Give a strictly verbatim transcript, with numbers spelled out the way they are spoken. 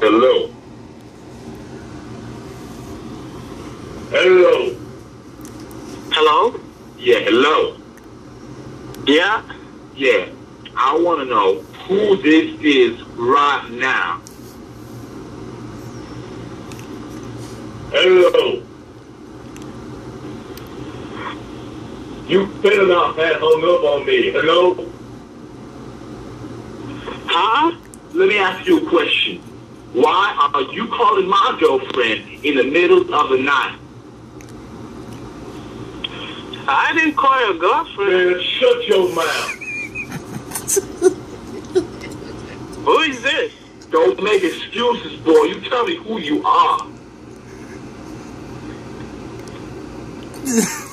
Hello. Hello. Hello? Yeah, hello. Yeah? Yeah. I want to know who this is right now. Hello. You better not have hung up on me. Hello? Huh? Let me ask you a question. Why are you calling my girlfriend in the middle of the night? I didn't call your girlfriend. Man, shut your mouth. Who is this? Don't make excuses, boy. You tell me who you are.